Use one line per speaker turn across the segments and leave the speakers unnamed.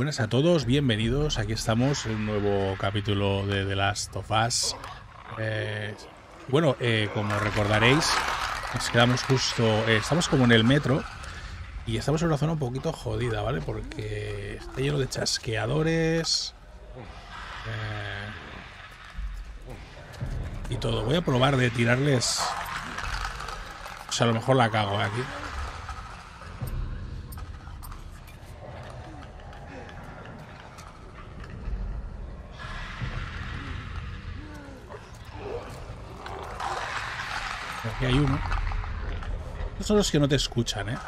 buenas a todos, bienvenidos. Aquí estamos en un nuevo capítulo de The Last of Us. Como recordaréis, nos quedamos justo... estamos como en el metro y estamos en una zona un poquito jodida, ¿vale? Porque está lleno de chasqueadores y todo. Voy a probar de tirarles... O sea, a lo mejor la cago aquí. Aquí hay uno. Estos son los que no te escuchan, ¿eh?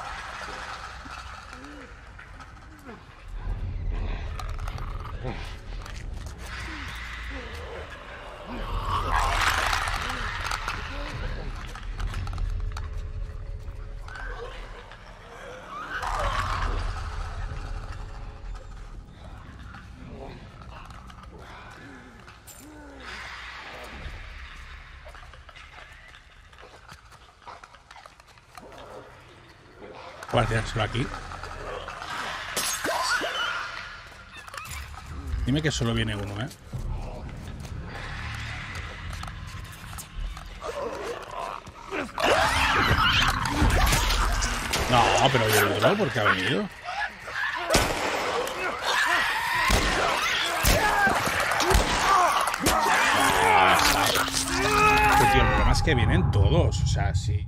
Voy a tirárselo aquí. Dime que solo viene uno, ¿eh? No, pero yo el otro, ¿por qué ha venido? Tío, el problema es que vienen todos. O sea, sí.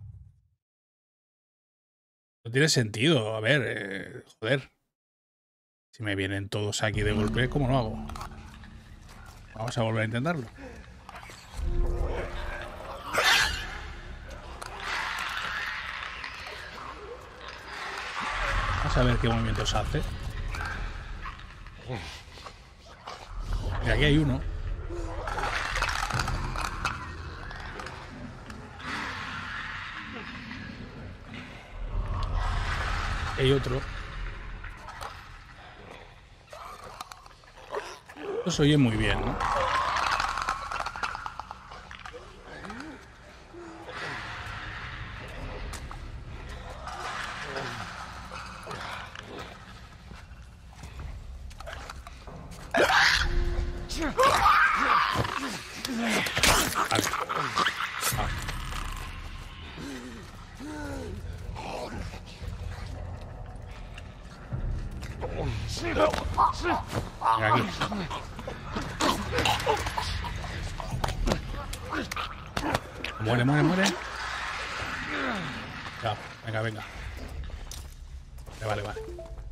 No tiene sentido. A ver, joder. Si me vienen todos aquí de golpe, ¿cómo lo hago? Vamos a volver a intentarlo. Vamos a ver qué movimientos hace. Y aquí hay uno. Hay otro. Esto se oye muy bien, ¿no? Vale. Venga, aquí. Muere, muere, muere. Ya, venga, venga. Vale, vale.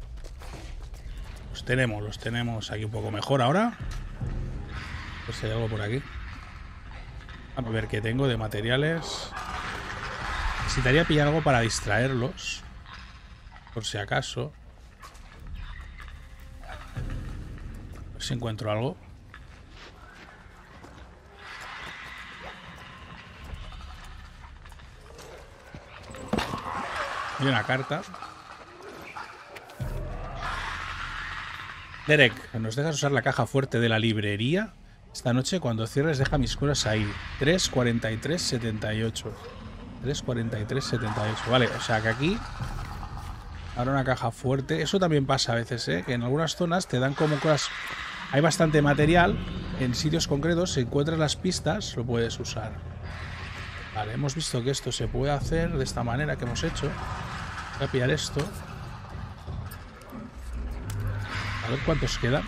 Los tenemos aquí un poco mejor ahora. Pues hay algo por aquí. Vamos a ver qué tengo de materiales. Necesitaría pillar algo para distraerlos. Por si acaso. A ver si encuentro algo. Y una carta. Derek, ¿nos dejas usar la caja fuerte de la librería? Esta noche cuando cierres deja mis cosas ahí. 34378. 34378. Vale, o sea que aquí ahora una caja fuerte. Eso también pasa a veces, ¿eh? Que en algunas zonas te dan como cosas. Hay bastante material. En sitios concretos, si encuentras las pistas, lo puedes usar. Vale, hemos visto que esto se puede hacer de esta manera que hemos hecho. Voy a pillar esto. A ver cuántos quedan.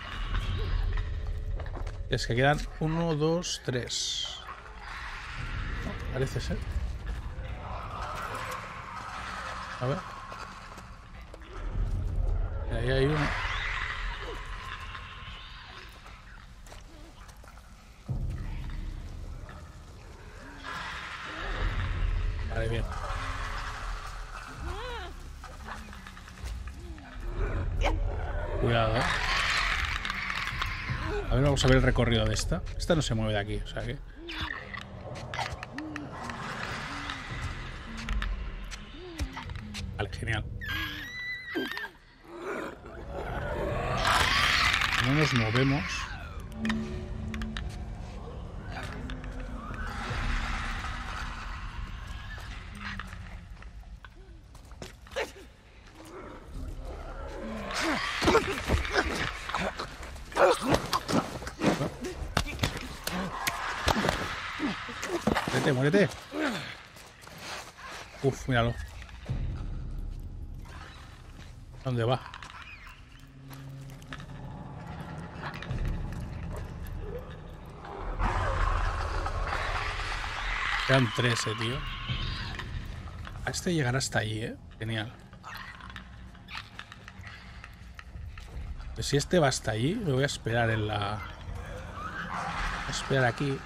Es que quedan 1, 2, 3. No, parece ser. A ver. Ahí hay uno. Vale, bien. Cuidado, ¿eh? A ver, vamos a ver el recorrido de esta. Esta no se mueve de aquí, o sea que... Vale, genial. No nos movemos. Muérete, muérete. Uf, míralo. ¿Dónde va? Quedan 13, tío. A este llegará hasta allí, Genial. Pues si este va hasta allí, me voy a esperar en la... Voy a esperar aquí.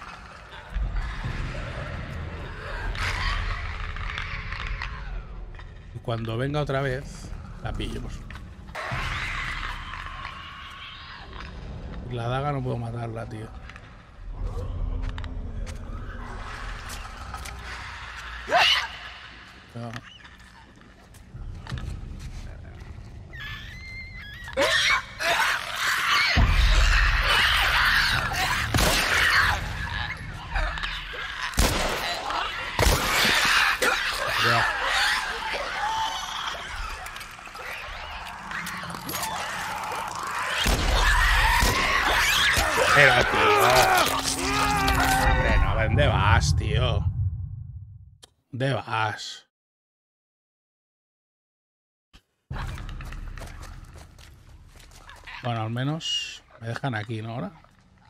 Y cuando venga otra vez, la pillo. La daga no puedo matarla, tío. No. Ya. Pero, tío. Hombre, no, ¿dónde vas, tío? ¿Dónde vas? Bueno, al menos me dejan aquí, ¿no? Ahora.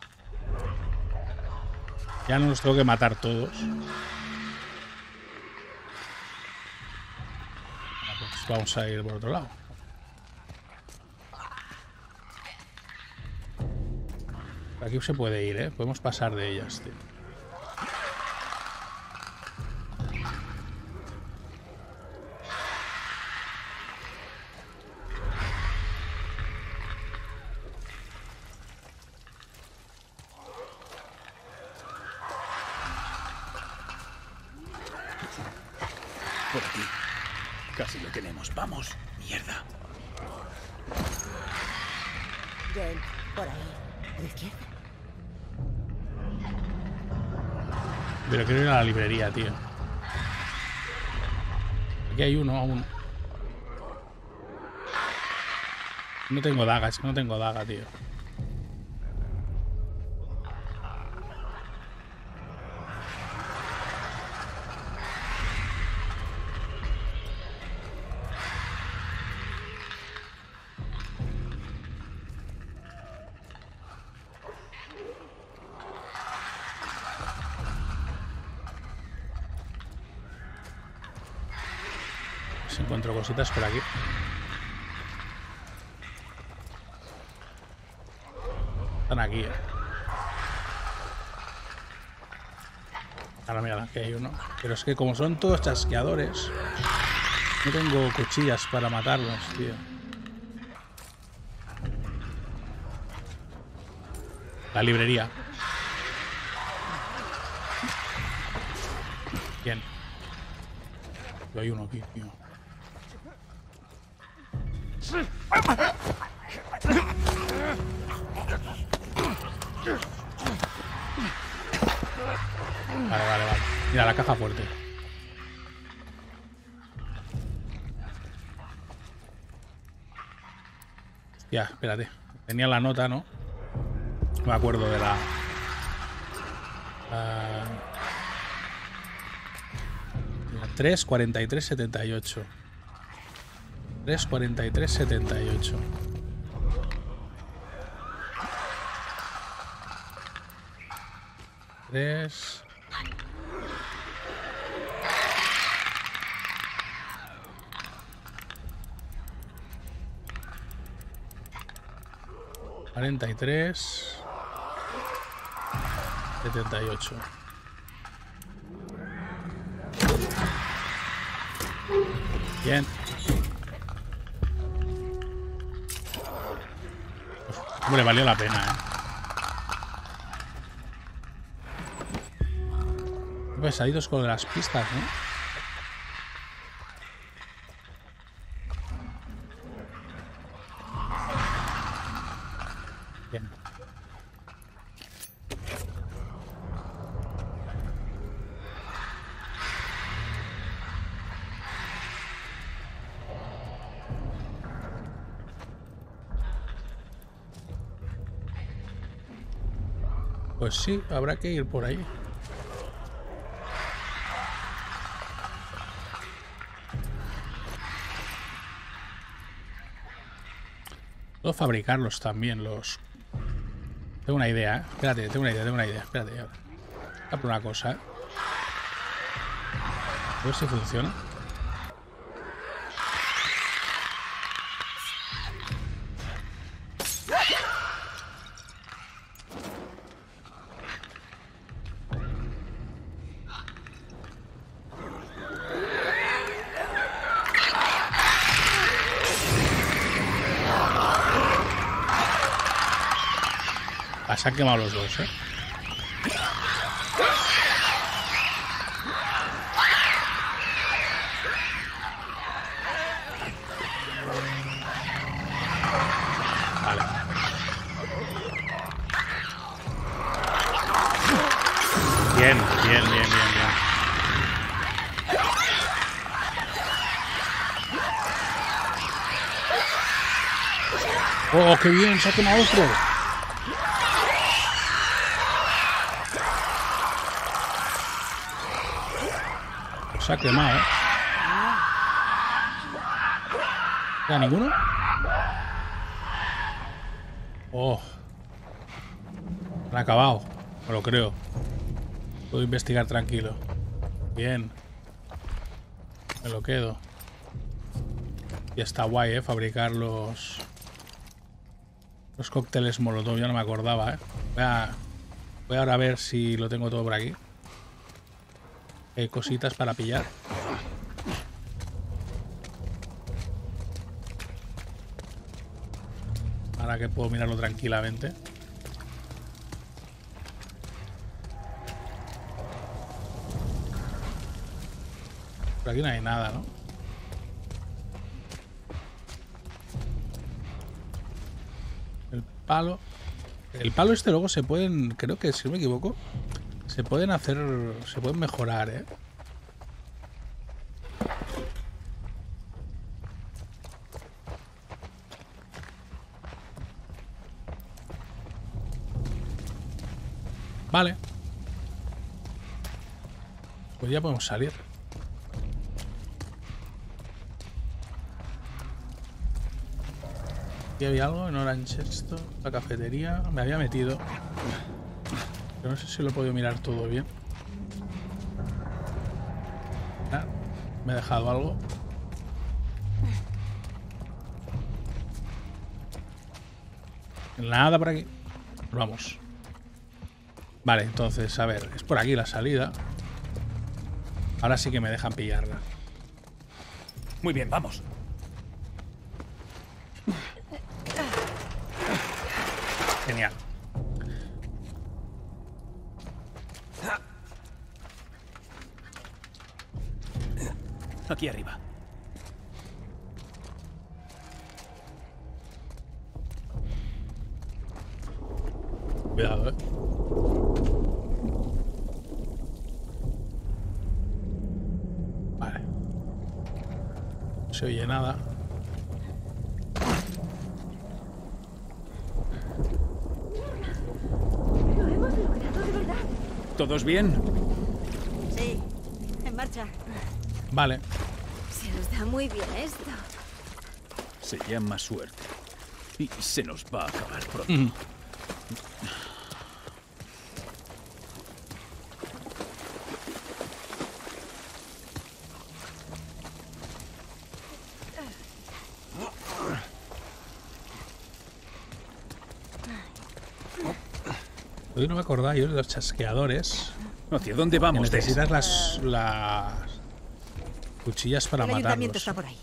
Ya no los tengo que matar todos. Pues vamos a ir por otro lado. Aquí se puede ir, ¿eh? Podemos pasar de ellas, tío.
Por aquí. Casi lo tenemos. Vamos. Mierda.
Joel, por ahí. A la izquierda.
Pero quiero ir a la librería, tío. Aquí hay uno aún. No tengo daga, es que no tengo daga, tío. Si encuentro cositas por aquí. Están aquí, Ahora mira, aquí hay uno. Pero es que como son todos chasqueadores, no tengo cuchillas para matarlos, tío. La librería. Bien. Hay uno aquí, tío. Vale. Mira, la caja fuerte. Ya, espérate. Tenía la nota, ¿no? No me acuerdo de la... 3:43:78. 3:43:78. Tres... 43:78. Bien. Hombre, valió la pena, Pesaditos con las pistas, ¿no? Bien. Pues sí, habrá que ir por ahí. Puedo fabricarlos también, los... Tengo una idea, ¿eh? Espérate, tengo una idea. Espérate, voy a por una cosa, ¿eh? A ver si funciona. Se han quemado los dos, ¿eh? Vale. Bien. Oh, qué bien, se ha quemado otro. Se ha quemado, ¿eh? ¿Ya ninguno? Oh. Han acabado. Me lo creo. Puedo investigar tranquilo. Bien. Me lo quedo. Y está guay, ¿eh? Fabricar los cócteles molotov. Ya no me acordaba, ¿eh? Voy ahora a ver si lo tengo todo por aquí. Hay cositas para pillar. Ahora que puedo mirarlo tranquilamente. Por aquí no hay nada, ¿no? El palo. El palo este luego se pueden... Creo que si no me equivoco... Se pueden hacer... Se pueden mejorar, ¿eh? Vale. Pues ya podemos salir. Aquí había algo en Orange esto. La cafetería. Me había metido. Pero no sé si lo he podido mirar todo bien. Ah, me he dejado algo. Nada por aquí. Vamos. Vale, entonces, a ver. Es por aquí la salida. Ahora sí que me dejan pillarla.
Muy bien, vamos.
Genial.
Aquí arriba.
Cuidado, ¿eh? Vale. No se oye nada.
Lo hemos logrado de verdad.
¿Todos bien?
Sí, en marcha.
Vale.
Se nos da muy bien esto.
Se llama suerte. Y se nos va a acabar pronto.
Hoy no me acordaba yo de los chasqueadores.
¿Hacia dónde vamos?
Necesitas las cuchillas para
El ayuntamiento
matarlos.
está por ahí.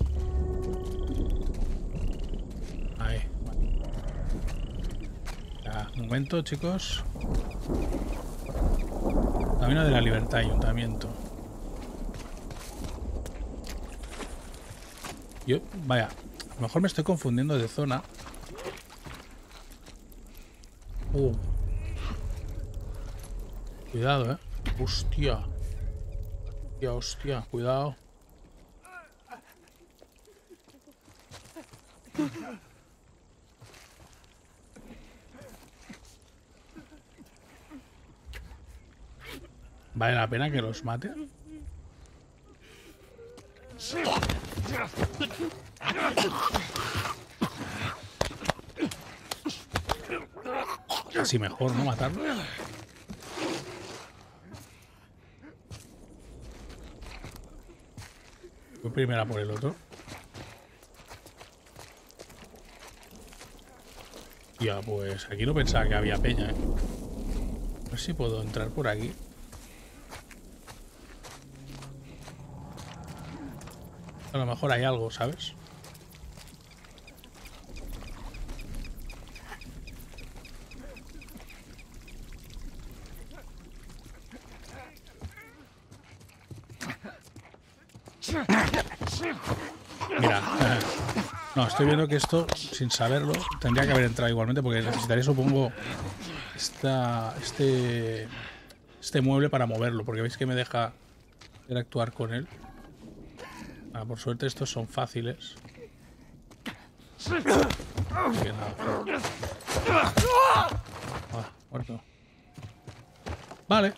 Ahí. Ya, un momento, chicos. Camino de la Libertad, ayuntamiento. Yo, vaya, a lo mejor me estoy confundiendo de zona. Cuidado, Hostia. Hostia, cuidado. ¿Vale la pena que los mate? Casi mejor, ¿no? Matarlo. Voy primero por el otro. Ya, pues aquí no pensaba que había peña, ¿eh? A ver si puedo entrar por aquí. A lo mejor hay algo, ¿sabes? Mira, no, estoy viendo que esto, sin saberlo, tendría que haber entrado igualmente porque necesitaría, supongo, este mueble para moverlo, porque veis que me deja interactuar con él. Ah, por suerte estos son fáciles. Así que nada. Ah, muerto. Vale.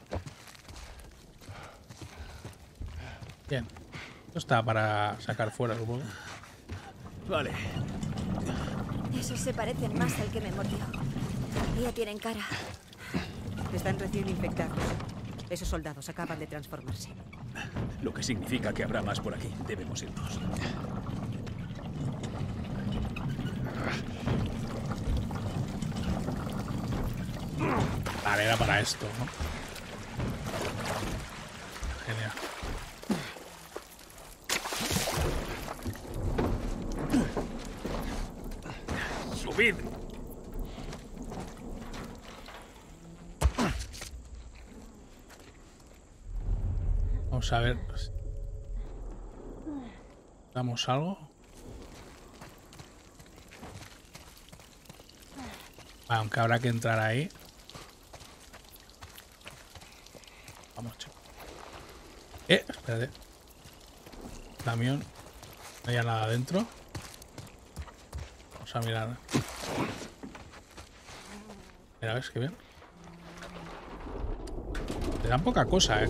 Bien. Esto está para sacar fuera, supongo.
Vale.
Esos se parecen más al que me mordió. Todavía tienen cara.
Están recién infectados. Esos soldados acaban de transformarse.
Lo que significa que habrá más por aquí. Debemos irnos.
Vale, era para esto, ¿no? Genial.
¡Subid!
Vamos a ver. ¿Damos algo? Aunque habrá que entrar ahí. Vamos, chico. Espérate. Camión. No hay nada adentro. Vamos a mirar. Mira, ves que bien. Te dan poca cosa,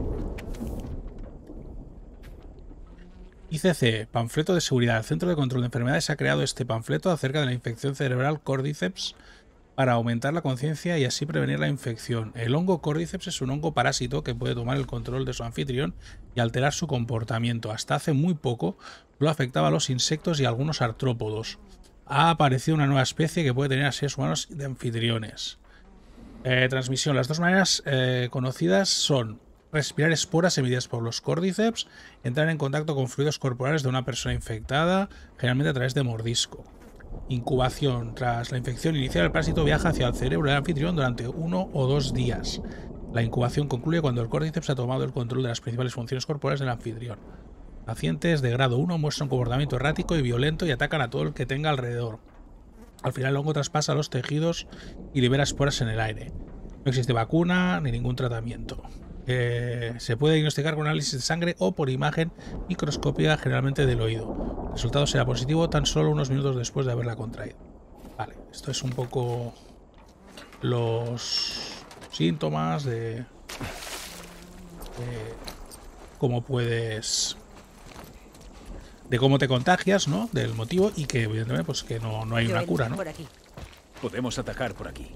ICC, panfleto de seguridad. El Centro de Control de Enfermedades ha creado este panfleto acerca de la infección cerebral Cordyceps para aumentar la conciencia y así prevenir la infección. El hongo Cordyceps es un hongo parásito que puede tomar el control de su anfitrión y alterar su comportamiento. Hasta hace muy poco lo afectaba a los insectos y a algunos artrópodos. Ha aparecido una nueva especie que puede tener a seres humanos de anfitriones. Transmisión. Las dos maneras conocidas son respirar esporas emitidas por los Cordyceps, entrar en contacto con fluidos corporales de una persona infectada, generalmente a través de mordisco. Incubación. Tras la infección inicial, el parásito viaja hacia el cerebro del anfitrión durante 1 o 2 días. La incubación concluye cuando el Cordyceps ha tomado el control de las principales funciones corporales del anfitrión. Pacientes de grado 1 muestran un comportamiento errático y violento y atacan a todo el que tenga alrededor. Al final el hongo traspasa los tejidos y libera esporas en el aire. No existe vacuna ni ningún tratamiento. Se puede diagnosticar con análisis de sangre o por imagen microscópica, generalmente del oído. El resultado será positivo tan solo unos minutos después de haberla contraído. Vale, esto es un poco los síntomas de cómo puedes, de cómo te contagias, ¿no? Del motivo y que evidentemente pues que no hay una cura, ¿no?
Por aquí.
Podemos atacar por aquí.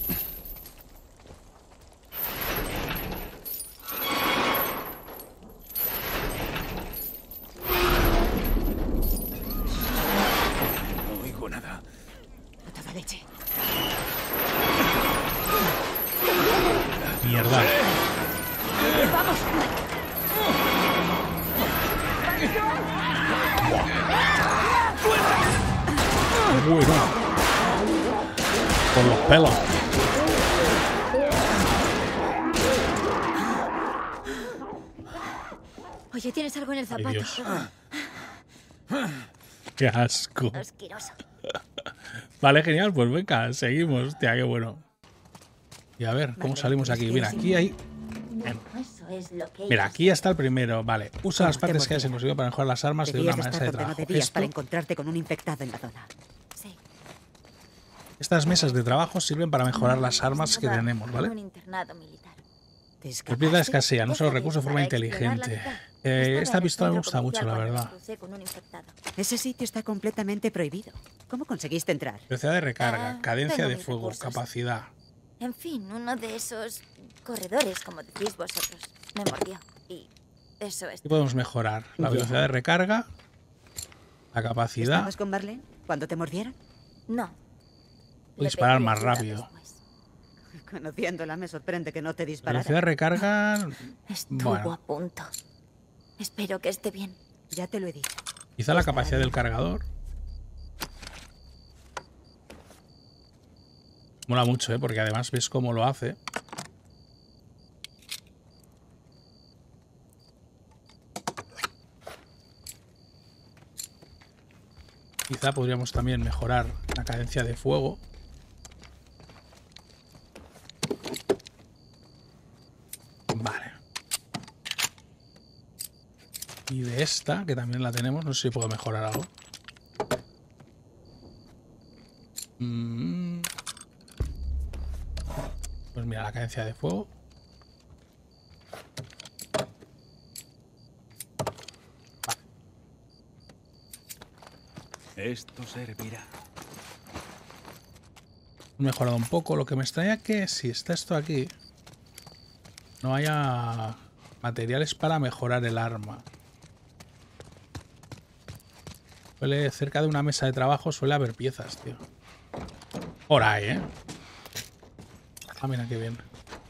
No oigo nada.
A toda leche.
Mierda.
¡Vamos!
Bueno. Por los pelos.
Oye, ¿tienes algo en el zapato?
Ay, Dios. Qué asco.
Asqueroso.
Vale, genial, pues venga, seguimos. Hostia, qué bueno. Y a ver, ¿cómo
Vale,
salimos aquí? Mira, aquí hay...
Eso es lo que
Mira, aquí está el primero. Vale, usa las
¿Cómo te
partes que hayas
motiva?
conseguido para mejorar las armas de una
Debías
mesa
estar
de
donde no
trabajo.
debías para
Esto,
encontrarte con un infectado en la zona.
Sí.
estas mesas de trabajo sirven para mejorar las armas que tenemos, ¿vale?
Un internado militar.
¿Te
El planeta
escapaste?
escasea, no usa los recursos de forma inteligente. Esta pistola me gusta mucho, la verdad.
Ese sitio está completamente prohibido. ¿Cómo conseguiste entrar?
Velocidad de recarga,
Ah,
cadencia
tengo
de
mis
fuego,
recursos.
capacidad.
En fin, uno de esos corredores, como decís vosotros, me mordió. Y eso es.
¿Qué podemos mejorar? La velocidad de recarga, la capacidad,
¿Estabas con Marlene cuando te mordieron?
No.
o disparar
Le pedí
más
ayuda
rápido.
después.
Conociéndola, me sorprende que no te
La
disparara.
velocidad de recarga,
Estuvo
bueno,
a punto. Espero que esté bien.
Ya te lo he dicho.
quizá la capacidad del cargador. Mola mucho, porque además ves cómo lo hace. Quizá podríamos también mejorar la cadencia de fuego. Vale. Y de esta, que también la tenemos, no sé si puedo mejorar algo. Pues mira, la cadencia de fuego.
Esto servirá.
He mejorado un poco. Lo que me extraña es que si está esto aquí, no haya materiales para mejorar el arma. Suele, cerca de una mesa de trabajo suele haber piezas, tío. Por ahí, ¿eh? Ah, mira qué bien.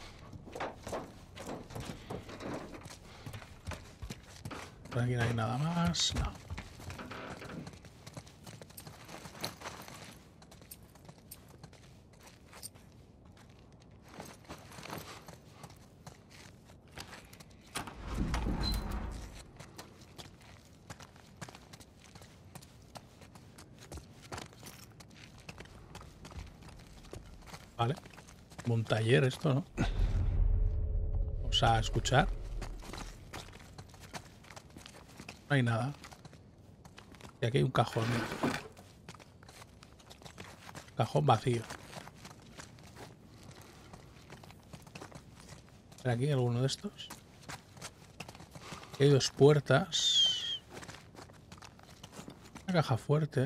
Por aquí no hay nada más. No. Vale. Un taller esto, ¿no? Vamos a escuchar. No hay nada. Y aquí hay un cajón. Mira. Cajón vacío. ¿Será aquí alguno de estos? Aquí hay dos puertas. Una caja fuerte.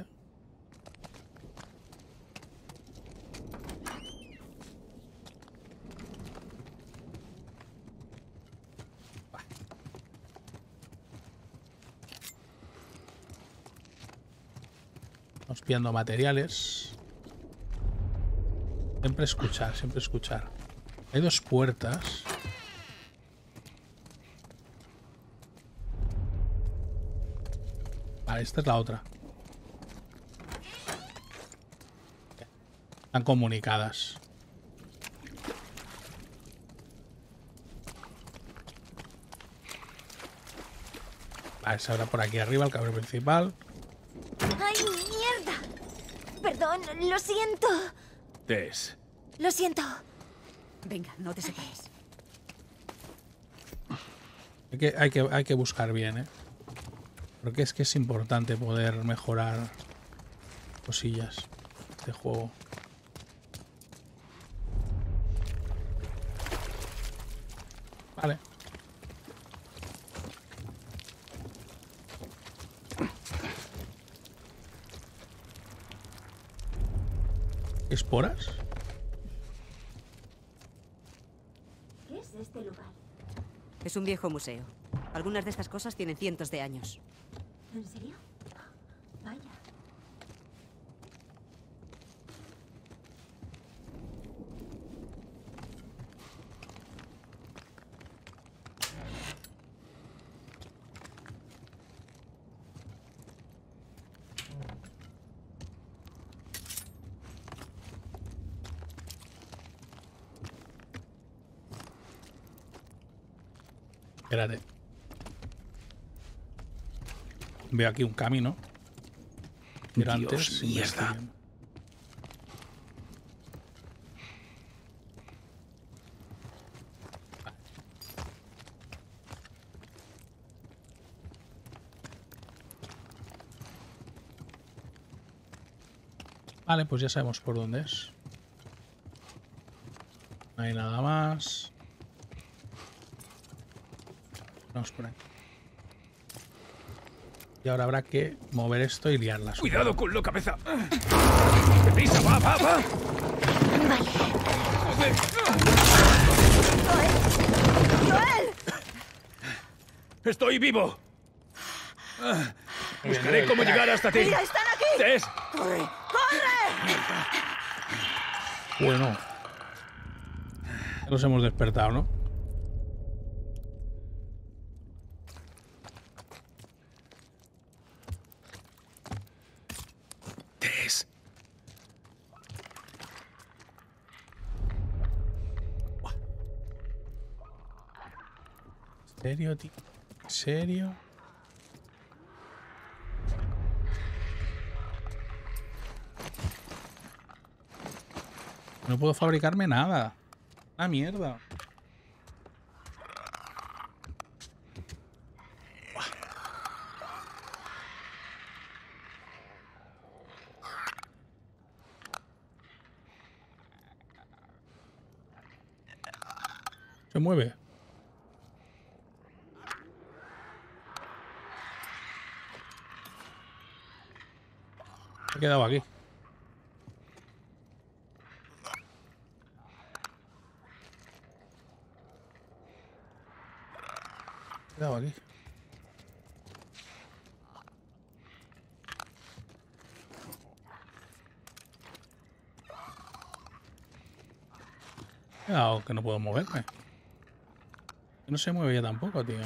Vamos pillando materiales. Siempre escuchar, siempre escuchar. Hay dos puertas. Vale, esta es la otra. Están comunicadas. Vale, se abre por aquí arriba el cabrón principal.
¡Ay, mierda! Perdón, lo siento.
Tess,
Lo siento.
Venga, no te separes.
Hay que buscar bien, ¿eh? Porque es que es importante poder mejorar cosillas de juego. Vale. ¿Esporas?
¿Qué es este lugar?
Es un viejo museo. Algunas de estas cosas tienen cientos de años.
¿En serio? Vaya.
Espérate. Veo aquí un camino. Pero antes,
mierda.
investiguen. Vale, pues ya sabemos por dónde es. No hay nada más. Vamos por aquí. Y ahora habrá que mover esto y liarlas.
Cuidado con la cabeza. ¡Deprisa, va!
Vale. ¡Joel!
¡Estoy vivo! Buscaré cómo llegar hasta ti.
¡Mira, están aquí!
Tess,
¡Corre! ¡Corre!
Bueno. Ya nos hemos despertado, ¿no?
Tess.
¿En serio, tío? ¿En serio? No puedo fabricarme nada. ¡Ah, mierda! Se mueve. Me he quedado aquí. Me he quedado aquí. Cuidado, que no puedo moverme. Que no se mueve ya tampoco, tío.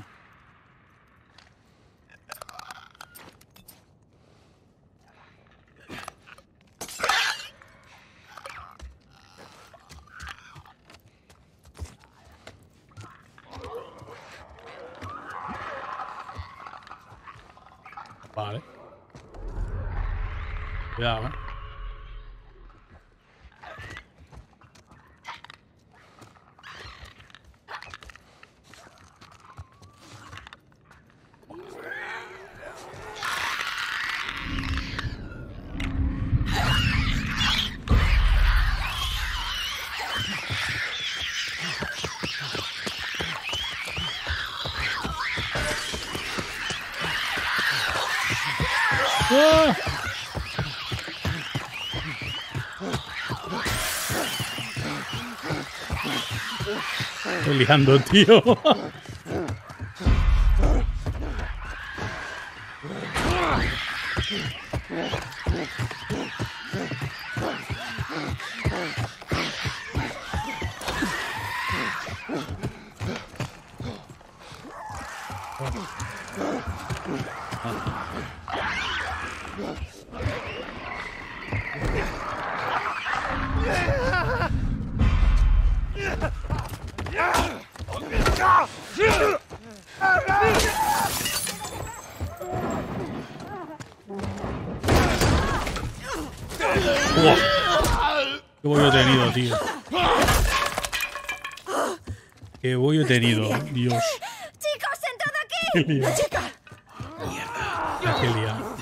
Vale. Cuidado, ¿eh? ¡Ah! Estoy liando, tío. ¡Wow! ¡Qué bollo he tenido, tío! ¡Qué bollo he tenido! ¡Dios!
¡Chicos, entrad aquí!
¡Qué lío!
¡La chica!
¡Qué lío!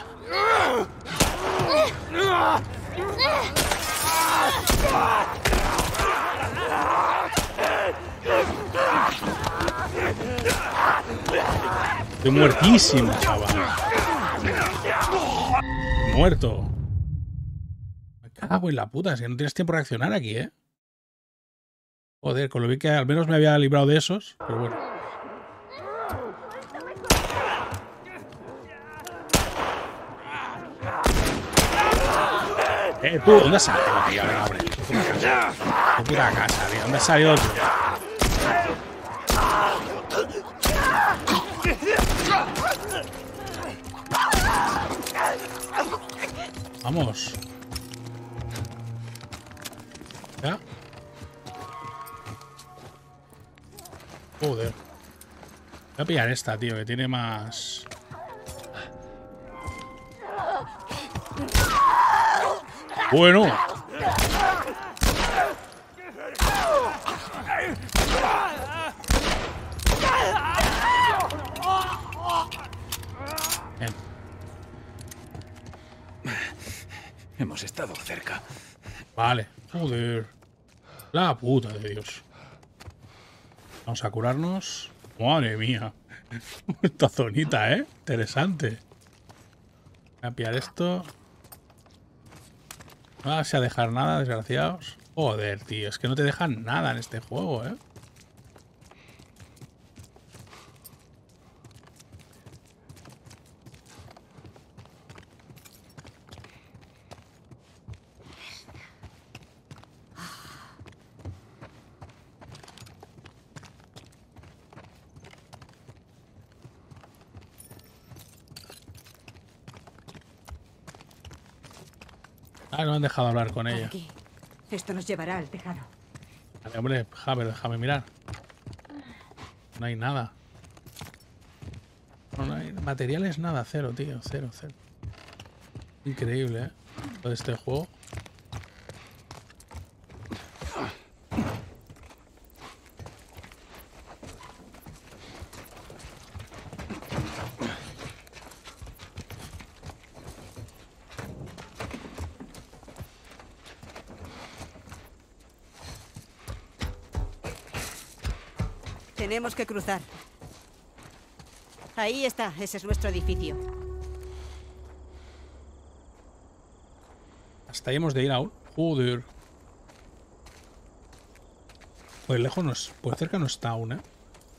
Estoy muertísimo, chaval. Muerto. Me cago en la puta. Es que no tienes tiempo de reaccionar aquí, ¿eh? Joder, con lo bien que al menos me había librado de esos. Pero bueno. Tú, ¿dónde has salido, tío? Venga, hombre. Tu puta casa, tío. ¿Dónde has salido tú? Vamos. ¿Ya? Joder. Voy a pillar esta, tío, que tiene más... Bueno. Bien.
hemos estado cerca.
Vale. Joder. La puta de Dios. Vamos a curarnos. Madre mía. Esta zonita, ¿eh? Interesante. Voy a pillar esto. No vas a dejar nada, desgraciados. Joder, tío, es que no te dejan nada en este juego, ¿eh? Ah, no han dejado hablar con
Por
ella.
aquí. Esto nos llevará al tejado.
Vale, hombre, déjame mirar. No hay nada. No hay materiales, nada, cero, tío, cero. Increíble, ¿eh? Todo este juego.
Tenemos que cruzar. Ahí está, ese es nuestro edificio.
Hasta ahí hemos de ir aún. Joder. Pues lejos no es, pues cerca no está aún, ¿eh?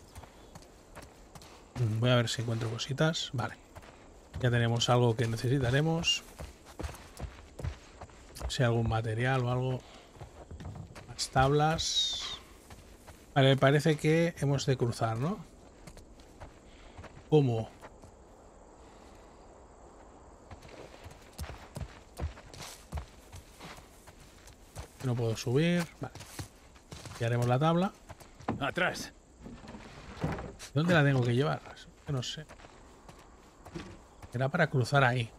Voy a ver si encuentro cositas. Vale. Ya tenemos algo que necesitaremos. Si hay algún material o algo. Más tablas. Vale, me parece que hemos de cruzar, ¿no? ¿Cómo? No puedo subir. Vale. Ya haremos la tabla.
Atrás.
¿Dónde la tengo que llevar? Que no sé. Era para cruzar ahí.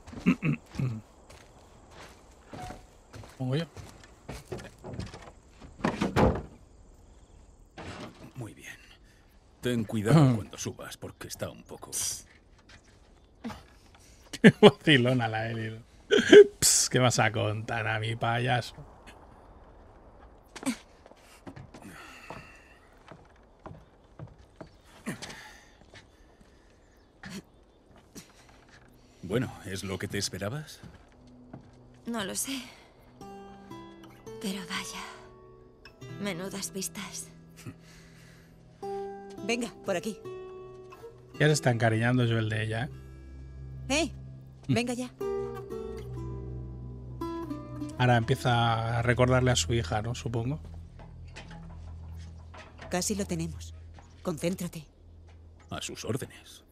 Pongo yo.
Muy bien. Ten cuidado cuando subas, porque está un poco...
Qué vacilona la Eli. Pss, ¿qué vas a contar a mi payaso?
Bueno, ¿es lo que te esperabas?
No lo sé. Pero vaya. Menudas vistas.
Venga, por aquí.
Ya se está encariñando yo el de ella, ¿eh?
Venga ya.
Ahora empieza a recordarle a su hija, ¿no? Supongo.
Casi lo tenemos. Concéntrate.
A sus órdenes.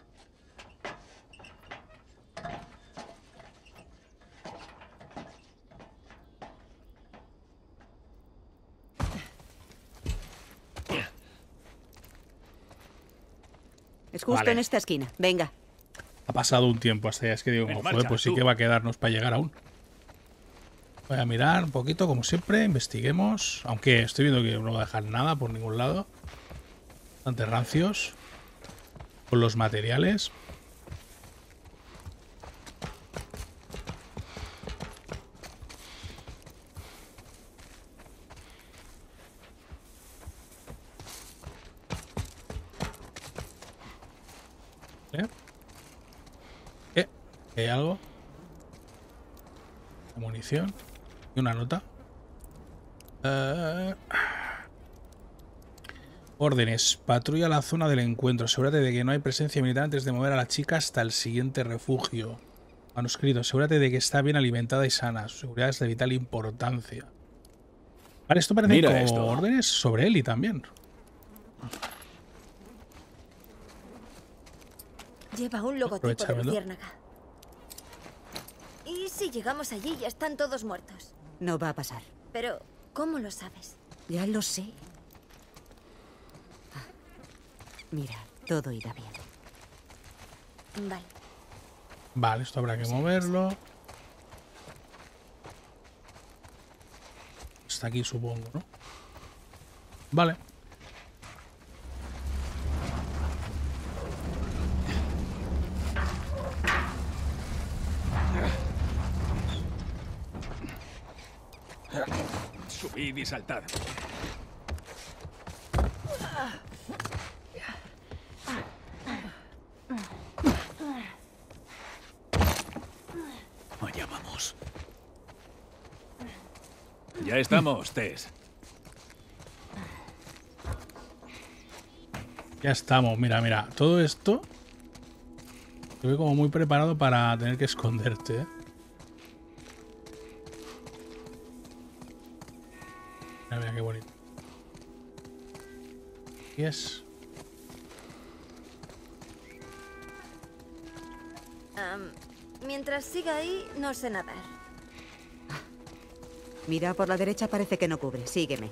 Es justo
Vale.
en esta esquina. Venga.
Ha pasado un tiempo hasta ya. Es que digo,
En
joder,
marcha,
pues sí
tú.
que va a quedarnos para llegar aún. Voy a mirar un poquito, como siempre. Investiguemos. Aunque estoy viendo que no va a dejar nada por ningún lado. Bastante rancios. Con los materiales. ¿Hay algo? Munición. Y una nota. Órdenes. Patrulla la zona del encuentro. Asegúrate de que no hay presencia militar antes de mover a la chica hasta el siguiente refugio. Manuscrito. Asegúrate de que está bien alimentada y sana. Su seguridad es de vital importancia. Vale, esto parece
Mira
como
esto.
órdenes sobre Eli también.
Lleva un logotipo de
Aprovechámelo.
luciérnaga. ¿Y si llegamos allí y están todos muertos?
No va a pasar.
Pero, ¿cómo lo sabes?
Ya lo sé. Mira, todo irá bien.
Vale.
Vale, esto habrá que moverlo. Hasta aquí supongo, ¿no? Vale.
Subid y saltad. Allá vamos. Ya estamos, Tess.
Ya estamos, mira, mira. Todo esto... Estoy como muy preparado para tener que esconderte, ¿eh? Mira, mira qué bonito. Y es...
Mientras siga ahí, no sé nadar.
Mira, por la derecha parece que no cubre. Sígueme.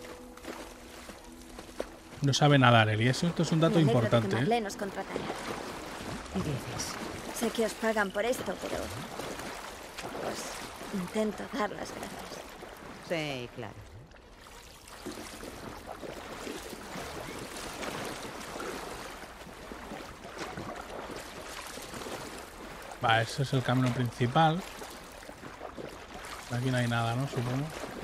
No sabe nadar, Eli. Esto es un dato
Me alegro de que
importante, ¿eh?
Marlene nos contratara.
¿Qué dices?
Sé que os pagan por esto, pero... Pues intento dar las gracias.
Sí, claro.
Va, ese es el camino principal. Aquí no hay nada, ¿no? Supongo.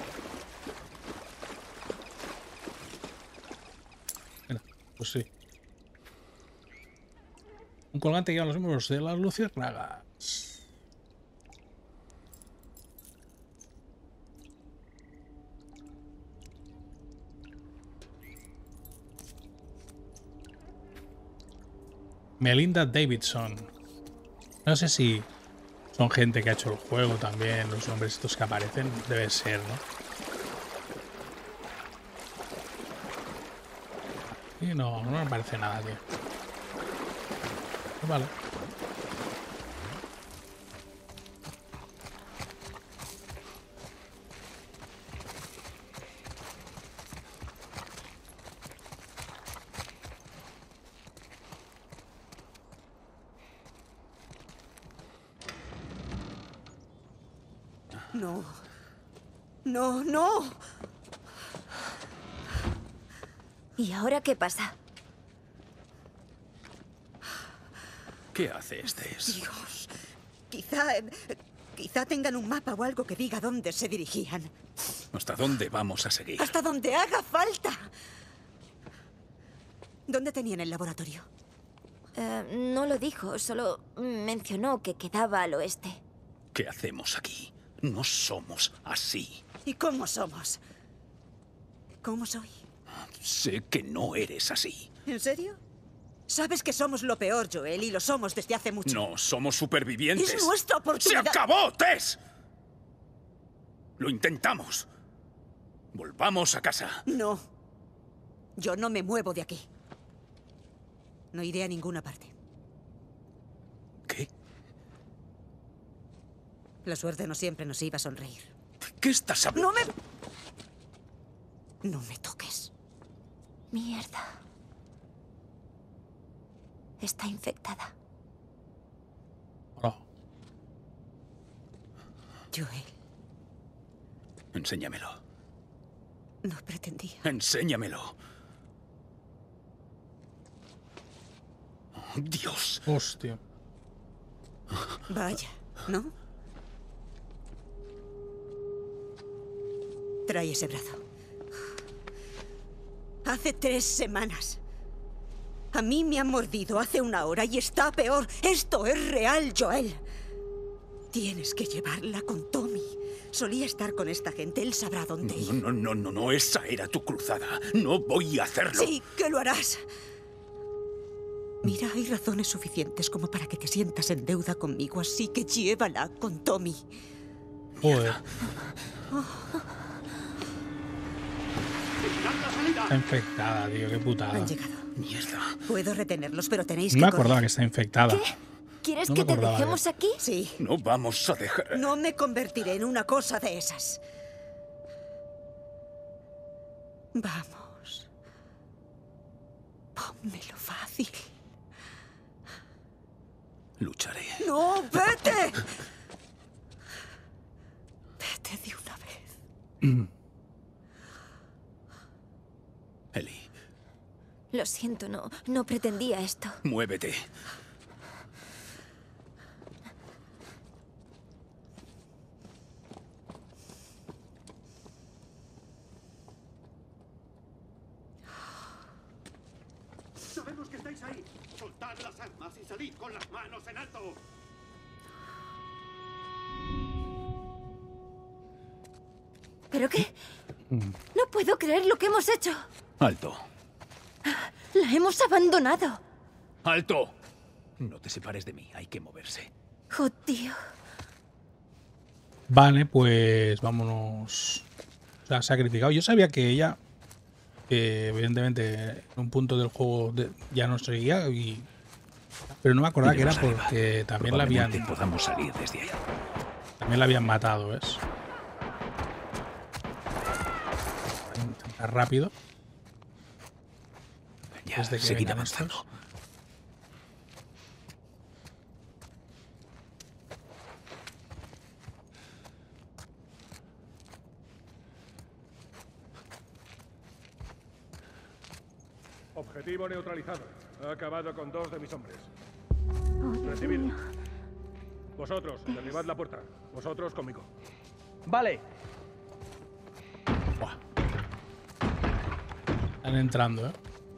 Mira, pues sí. Un colgante que lleva los miembros de las luciérnagas. Melinda Davidson. No sé si son gente que ha hecho el juego también, los nombres estos que aparecen. Debe ser, ¿no? Y no me parece nada, tío. Vale.
No. No, no.
¿Y ahora qué pasa?
¿Qué haces, Tess?
Dios. Quizá tengan un mapa o algo que diga dónde se dirigían.
¿Hasta dónde vamos a seguir?
Hasta donde haga falta. ¿Dónde tenían el laboratorio?
No lo dijo, solo mencionó que quedaba al oeste.
¿Qué hacemos aquí? No somos así.
¿Y cómo somos? ¿Cómo soy?
Sé que no eres así.
¿En serio? Sabes que somos lo peor, Joel, y lo somos desde hace mucho.
No, somos supervivientes.
Es nuestra
¡Se
oportunidad.
acabó, Tess! Lo intentamos. Volvamos a casa.
No. Yo no me muevo de aquí. No iré a ninguna parte.
¿Qué?
La suerte no siempre nos iba a sonreír.
¿Qué estás hablando?
No me toques.
Mierda. Está infectada.
Oh.
Joel,
Enséñamelo.
no pretendía.
Enséñamelo. Oh, Dios.
Hostia.
Vaya, ¿no? Trae ese brazo. Hace 3 semanas. A mí me han mordido hace 1 hora y está peor. Esto es real, Joel. Tienes que llevarla con Tommy. Solía estar con esta gente. Él sabrá dónde ir.
No. Esa era tu cruzada. No voy a hacerlo.
Sí, que lo harás. Mira, hay razones suficientes como para que te sientas en deuda conmigo, así que llévala con Tommy.
Joder. Está infectada, tío. Qué putada.
Han llegado.
Mierda.
Puedo retenerlos, pero tenéis
No
que
me acordaba que
correr.
está infectada.
¿Qué? ¿Quieres
No
que
me
te
acordaba
dejemos aquí?
Sí.
No vamos a dejar...
No me convertiré en una cosa de esas. Vamos. Pónmelo fácil.
Lucharé.
¡No, vete! Vete de una vez.
Ellie,
Lo siento, no pretendía esto.
muévete.
Sabemos que estáis ahí. Soltad las armas y salid con las manos en alto.
¿Pero qué? No puedo creer lo que hemos hecho.
Alto.
La hemos abandonado.
¡Alto! No te separes de mí, hay que moverse.
Oh, tío.
Vale, pues vámonos. Se ha sacrificado. Yo sabía que ella, evidentemente, en un punto del juego ya no seguía, pero no me acordaba que era
Iremos arriba.
porque también la habían,
Probablemente podamos salir desde ahí.
también la habían matado, ¿ves? Voy a intentar rápido.
Ya,
Desde que
seguid
vengan
avanzando.
estos.
Objetivo neutralizado. Ha acabado con 2 de mis hombres. Recibido. Vosotros, derribad la puerta. Vosotros conmigo.
Vale.
Buah. Están entrando, ¿eh?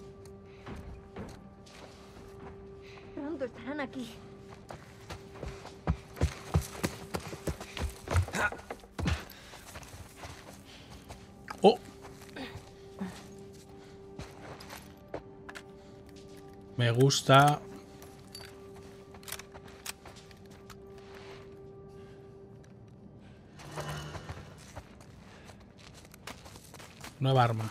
Pronto estarán aquí.
¡Oh! Me gusta. Nueva arma.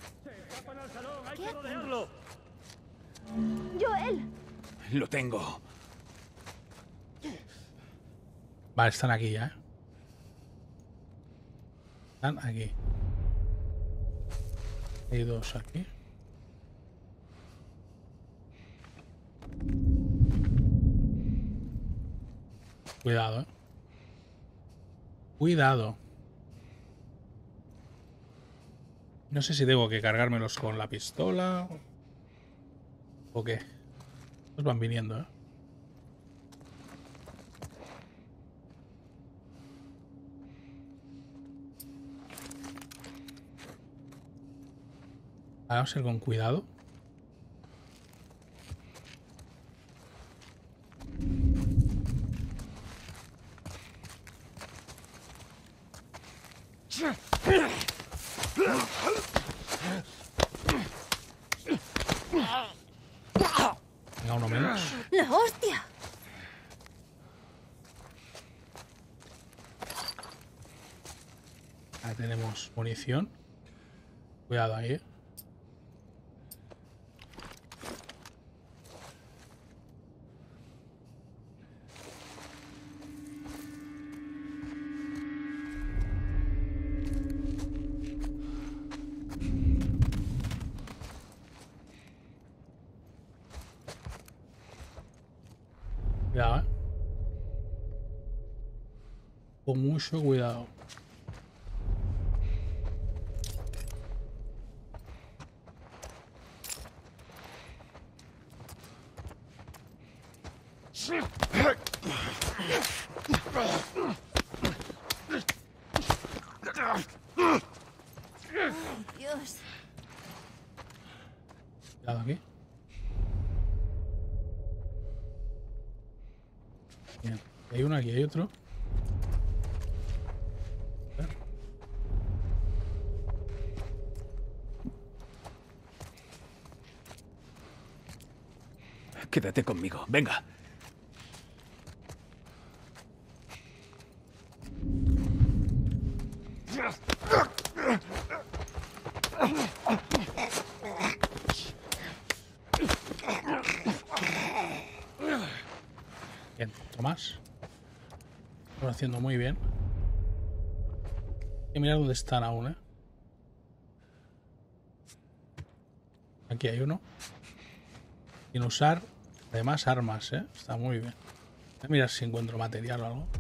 ¡Joel!
Lo tengo.
Vale, están aquí ya, ¿eh? Están aquí. Hay 2 aquí. Cuidado, ¿eh? Cuidado. No sé si tengo que cargármelos con la pistola o qué. Los van viniendo, ¿eh? Vamos a ir con cuidado. Venga, uno menos.
¡La hostia!
Ahí tenemos munición. Cuidado ahí, ¿eh? Cuidado, ¿eh? Con mucho cuidado.
Dios.
Cuidado aquí. Bien. Hay uno aquí, hay otro. A ver.
Quédate conmigo. Venga.
Bien, otro más. Lo haciendo muy bien. Hay que mirar dónde están aún, ¿eh? Aquí hay uno. Sin usar, además, armas, ¿eh? Está muy bien. Voy a mirar si encuentro material o algo.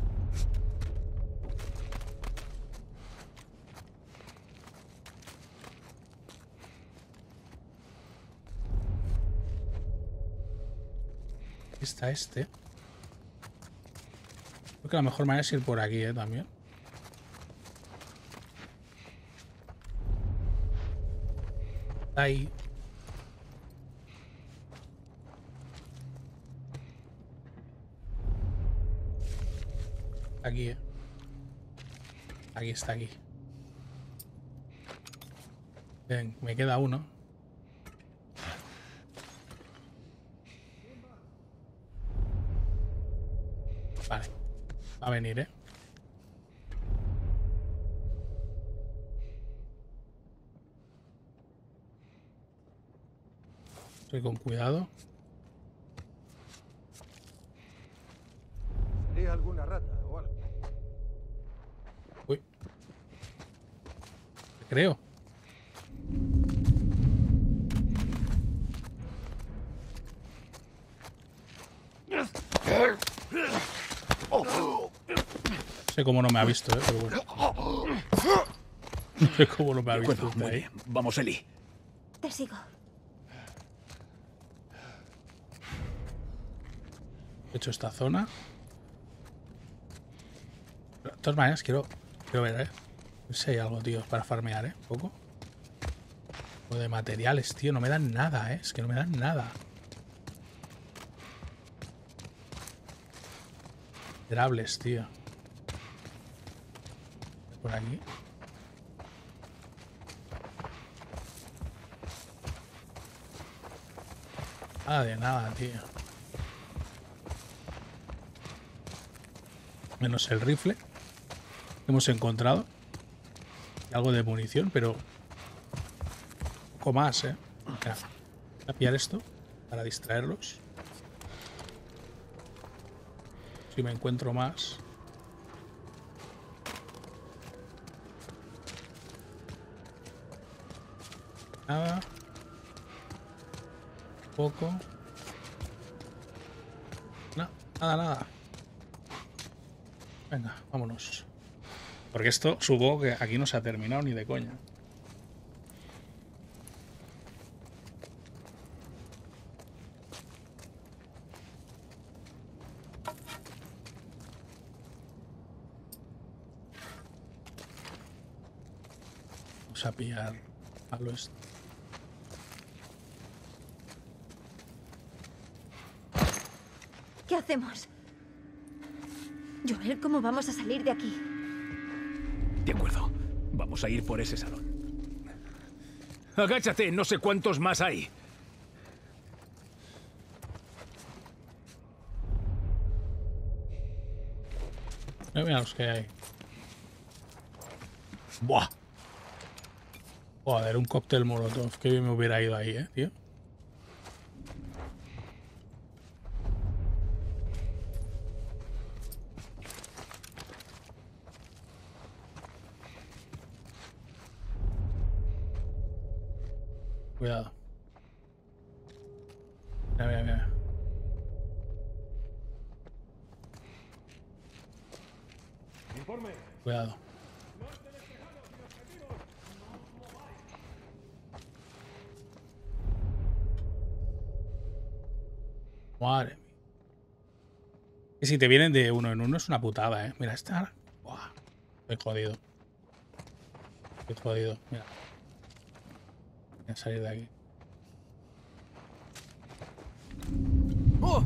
Aquí está este. Creo que la mejor manera es ir por aquí, también. Está ahí. Aquí, Aquí está, aquí. Bien, me queda uno. Vale. Va a venir, ¿eh? Estoy con cuidado.
¿Sería alguna rata o algo?
Uy. Creo. No sé cómo no me ha visto, pero bueno. No sé cómo no me ha
De
visto
acuerdo,
usted
muy
ahí.
bien. Vamos, Eli.
Te sigo.
He hecho esta zona. Pero, de todas maneras, quiero ver, ¿eh? No sé si hay algo, tío, para farmear, ¿eh? Un poco. O de materiales, tío. No me dan nada, ¿eh? Es que no me dan nada. Miserables, tío. Por aquí. Nada de nada, tío. Menos el rifle que hemos encontrado. Y algo de munición, pero poco más, ¿eh? Mira, voy a pillar esto para distraerlos. Si me encuentro más. Nada. Poco. No, nada. Venga, vámonos. Porque esto supongo que aquí no se ha terminado ni de coña. Vamos a pillar al oeste.
¿Qué hacemos? Joel, ¿cómo vamos a salir de aquí?
De acuerdo. Vamos a ir por ese salón. Agáchate, no sé cuántos más hay.
Mira los que hay.
Buah.
Joder, un cóctel molotov. Qué bien me hubiera ido ahí, tío. Cuidado. Mira.
Informe.
Cuidado. Madre mía. Y si te vienen de uno en uno es una putada, ¿eh? Mira, esta... Buah. Estoy jodido. Mira. Voy a salir de aquí.
¡Oh!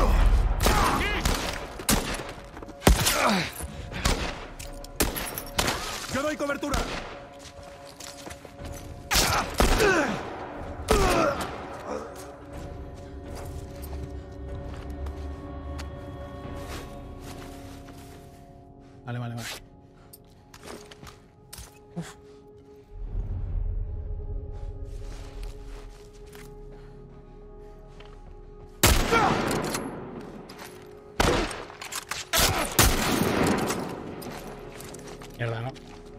¡Yo doy cobertura!
Vale. Uf. Mierda, ¿no?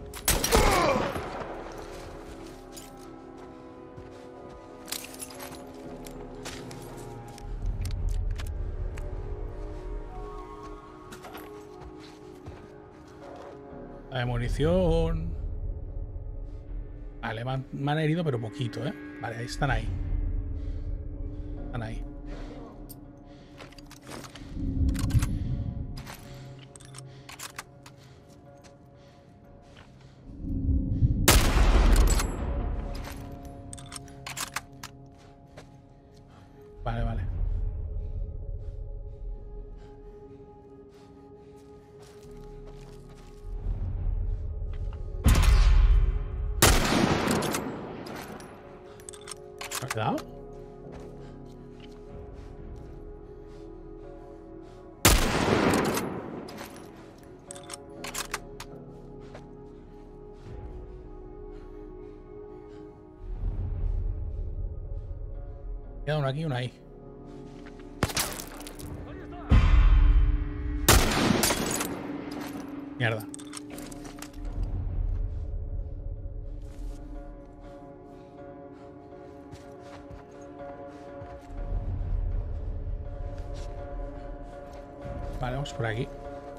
La de munición. Vale, me han herido, pero poquito, ¿eh? Vale, ahí están ahí. Están ahí. Vale. Cuidado. Queda uno aquí y uno ahí. Mierda. Vale, vamos por aquí.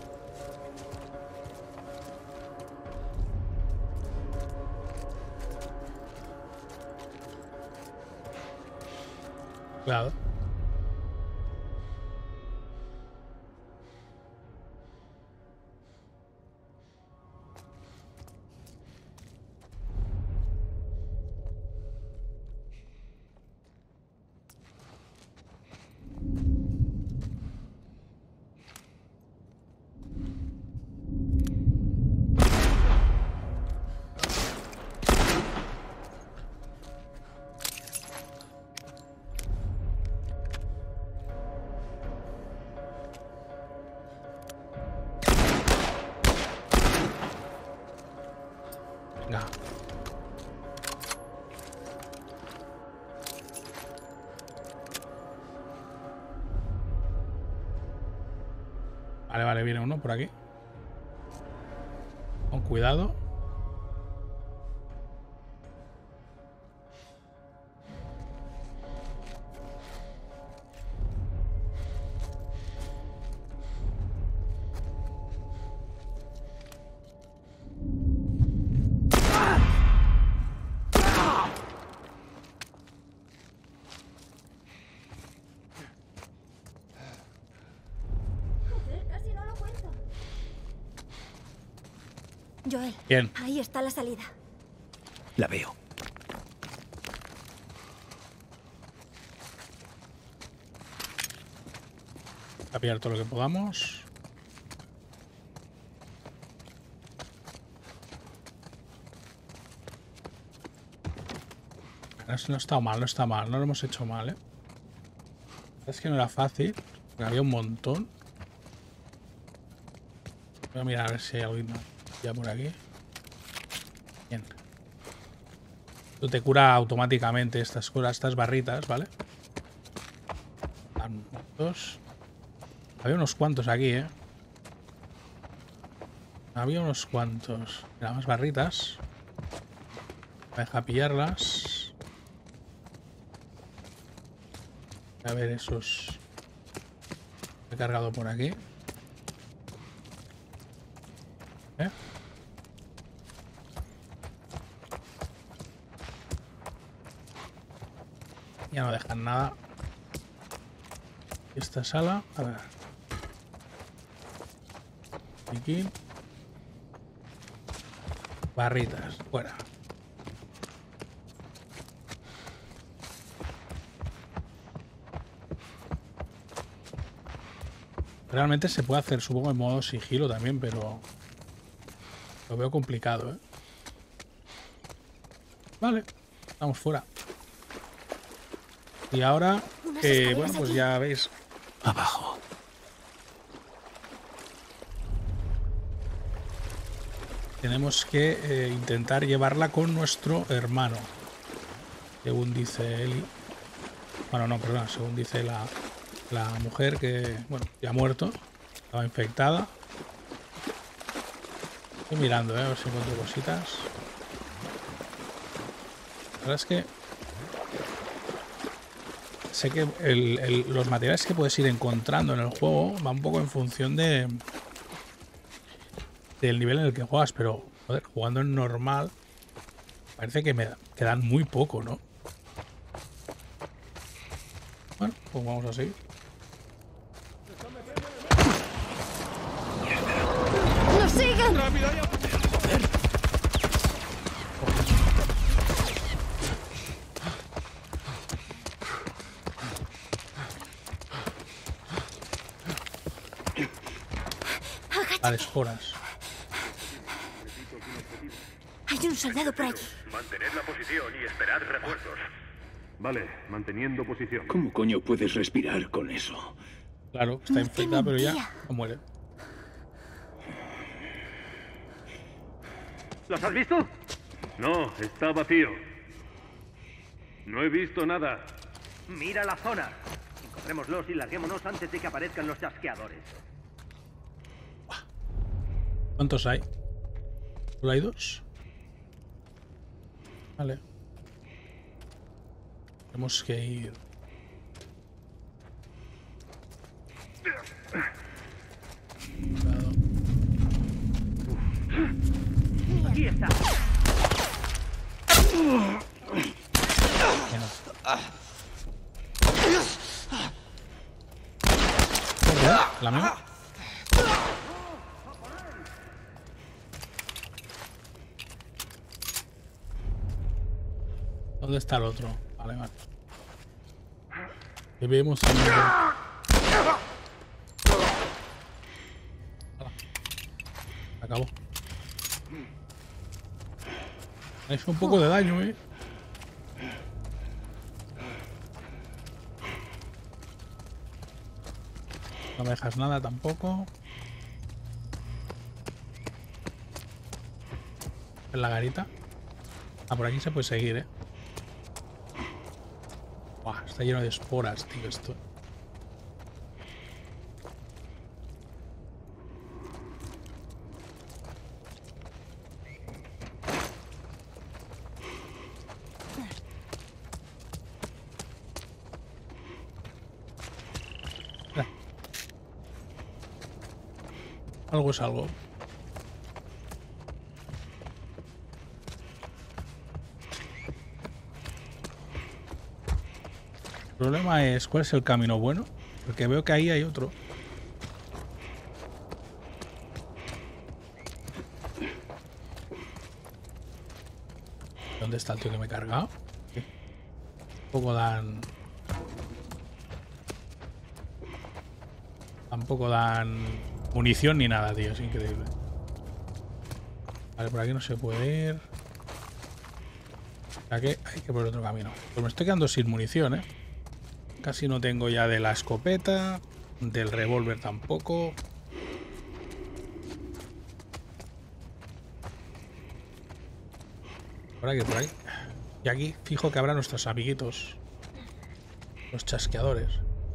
Cuidado. Venga. Vale, vale, viene uno por aquí. Con cuidado.
Casi no lo cuento. Joel,
Bien.
ahí está la salida.
La veo.
A pillar todo lo que podamos. No está mal, no está mal. No lo hemos hecho mal, ¿eh? Es que no era fácil. Había un montón. Voy a mirar a ver si hay algo ya por aquí. Bien. Esto te cura automáticamente estas cosas, estas barritas, ¿vale? Están muertos. Había unos cuantos aquí, ¿eh? Había unos cuantos. Mira, más barritas. Me deja pillarlas. A ver, esos. He cargado por aquí. ¿Eh? Ya no dejan nada. Esta sala. A ver. Aquí. Barritas. Fuera. Realmente se puede hacer, supongo, en modo sigilo también, pero lo veo complicado, ¿eh? Vale, estamos fuera. Y ahora, bueno, pues ya veis.
Abajo.
Tenemos que intentar llevarla con nuestro hermano. Según dice Eli. Bueno, no, perdón, según dice la mujer que, bueno, ya ha muerto. Estaba infectada. Estoy mirando, a ver si encuentro cositas. La verdad es que sé que los materiales que puedes ir encontrando en el juego va un poco en función del nivel en el que juegas, pero joder, jugando en normal parece que me quedan muy poco, ¿no? Bueno, pues vamos a seguir.
¡Nos siguen!
Vale, esporas.
Hay un soldado por allí.
Mantened la posición y esperad refuerzos. Vale, manteniendo posición.
¿Cómo coño puedes respirar con eso?
Claro, está infectada, pero ya no muere.
¿Los has visto? No, está vacío. No he visto nada.
Mira la zona. Encontrémoslos y larguémonos antes de que aparezcan los chasqueadores.
¿Cuántos hay? ¿Solo hay 2? Vale. Tenemos que ir. Cuidado.
Aquí está.
Bueno. ¿La mía? ¿Dónde está el otro? Vale, vale. Y vemos a acabó. Ha hecho un poco de daño, ¿eh? No me dejas nada tampoco. En la garita. Ah, por aquí se puede seguir, ¿eh? Buah, está lleno de esporas, tío, esto. Algo es algo. El problema es, ¿cuál es el camino bueno? Porque veo que ahí hay otro. ¿Dónde está el tío que me he cargado? Tampoco dan... Tampoco dan munición ni nada, tío. Es increíble. Vale, por aquí no se puede ir. Aquí hay que por otro camino. Pues me estoy quedando sin munición, ¿eh? Casi no tengo ya de la escopeta. Del revólver tampoco. Por aquí, por ahí. Y aquí fijo que habrá nuestros amiguitos. Los chasqueadores.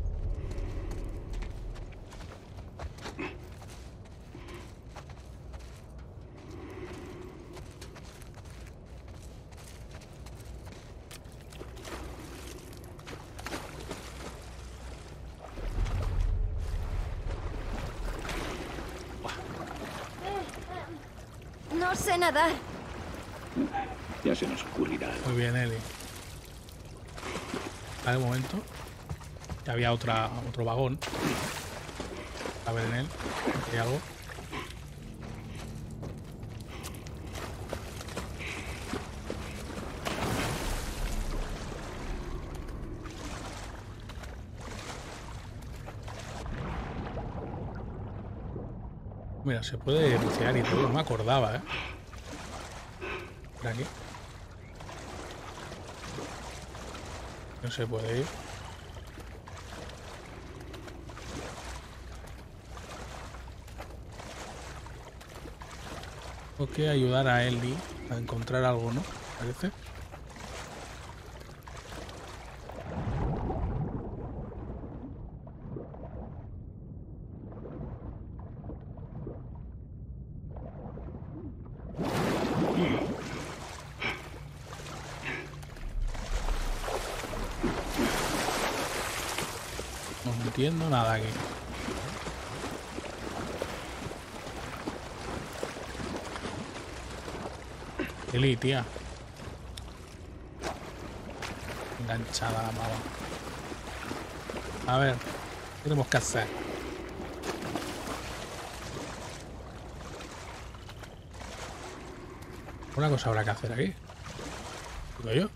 No sé nadar.
Ya se nos ocurrirá.
Muy bien, Eli. Vale, un momento. Que había otro vagón. A ver en él. ¿Hay algo? Mira, se puede bucear y todo. No me acordaba, ¿eh? Por aquí. No se puede ir. Tengo que ayudar a Ellie a encontrar algo, ¿no? Parece. No entiendo nada aquí. Eli, tía. Enganchada la pava. A ver, ¿qué tenemos que hacer? Una cosa habrá que hacer aquí. ¿Digo yo?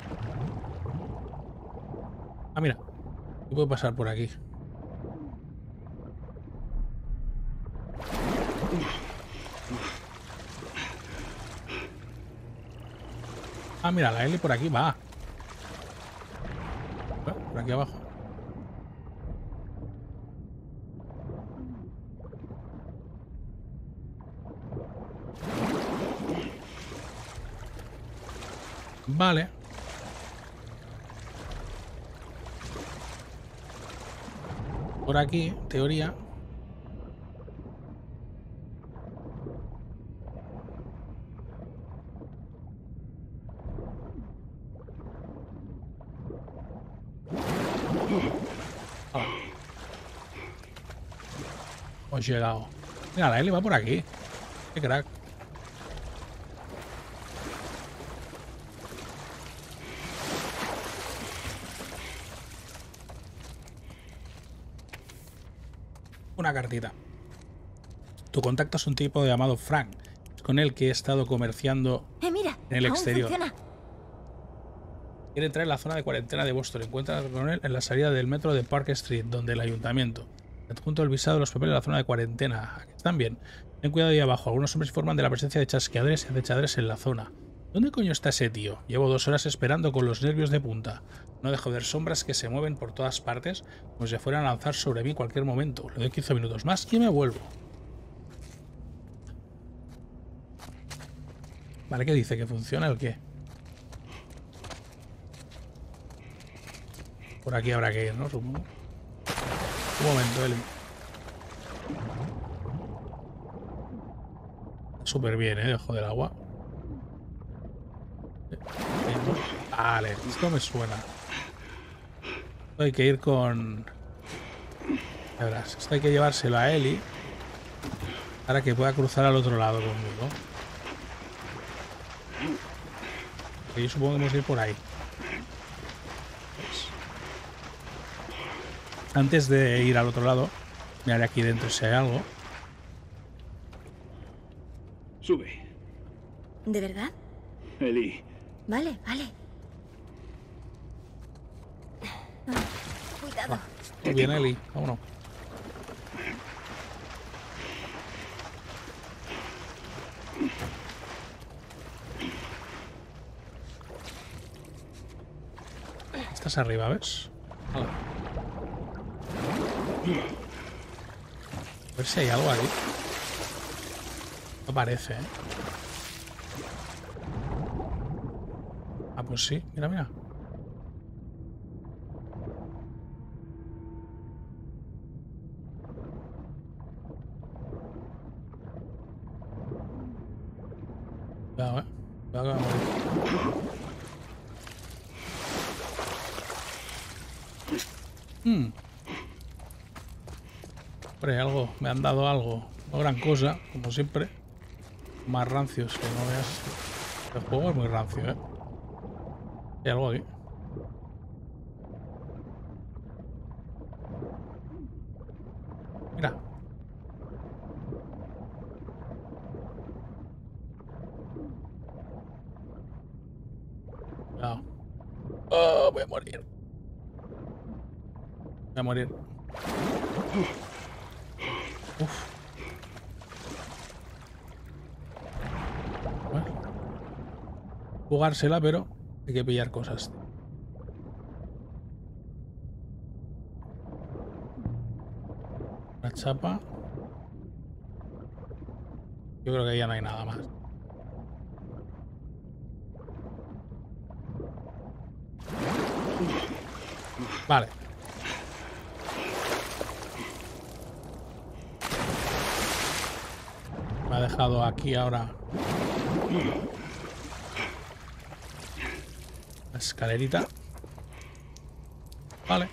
Ah, mira. ¿Qué puedo pasar por aquí? Ah, mira, la L por aquí va. aquí abajo. Vale. Por aquí, en teoría. Hemos llegado. Mira, la L va por aquí. Qué crack. Una cartita. Tu contacto es un tipo llamado Frank. Es con el que he estado comerciando
Mira,
en el
aún
exterior.
funciona.
Quiere entrar en la zona de cuarentena de Boston. Encuentras con él en la salida del metro de Park Street, donde el ayuntamiento. Adjunto el visado de los papeles de la zona de cuarentena. Aquí están bien. Ten cuidado ahí abajo. Algunos hombres informan de la presencia de chasqueadores y acechadores en la zona. ¿Dónde coño está ese tío? Llevo 2 horas esperando con los nervios de punta. No dejo de ver sombras que se mueven por todas partes, como si fueran a lanzar sobre mí en cualquier momento. Le doy 15 minutos más y me vuelvo. Vale, ¿qué dice? ¿Que funciona el qué? Por aquí habrá que ir, ¿no? Supongo. Un momento, Eli. Súper bien, debajo del agua. Vale, esto me suena. Esto hay que ir con... Ya verás, esto hay que llevárselo a Eli para que pueda cruzar al otro lado conmigo. Y yo supongo que hemos de ir por ahí. Antes de ir al otro lado, miraré aquí dentro si hay algo.
Sube.
¿De verdad?
Eli.
Vale, vale. Cuidado.
Muy bien, Eli. Vámonos. Estás arriba, ¿ves? Vale. A ver si hay algo aquí. No parece, ¿eh? Ah, pues sí. Mira, mira. Cuidado, ¿eh? Cuidado que va a morir. Hombre, algo, me han dado algo. No gran cosa, como siempre. Más rancios que no veas. El juego es muy rancio, ¿eh? Hay algo aquí. Mira. Cuidado. Oh, voy a morir. Voy a morir. Uf. Bueno. Jugársela, pero hay que pillar cosas. La chapa. Yo creo que ya no hay nada más. Vale. Me ha dejado aquí ahora la escalerita. Vale.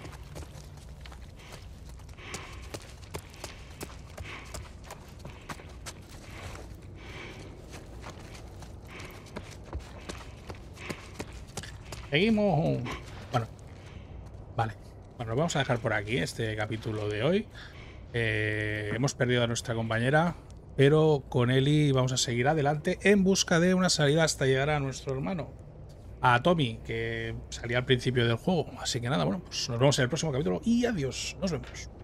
Seguimos. Bueno. Vale. Bueno, lo vamos a dejar por aquí este capítulo de hoy. Hemos perdido a nuestra compañera, pero con Eli vamos a seguir adelante en busca de una salida hasta llegar a nuestro hermano, a Tommy, que salía al principio del juego. Así que nada, bueno, pues nos vemos en el próximo capítulo y adiós. Nos vemos.